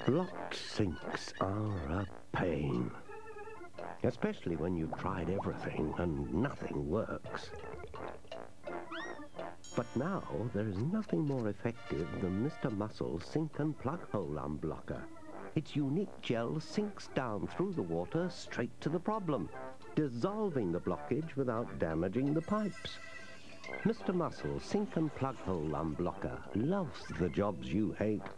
Blocked sinks are a pain, especially when you've tried everything and nothing works. But now there is nothing more effective than Mr. Muscle's Sink and Plug Hole Unblocker. Its unique gel sinks down through the water straight to the problem, dissolving the blockage without damaging the pipes. Mr. Muscle's Sink and Plug Hole Unblocker loves the jobs you hate.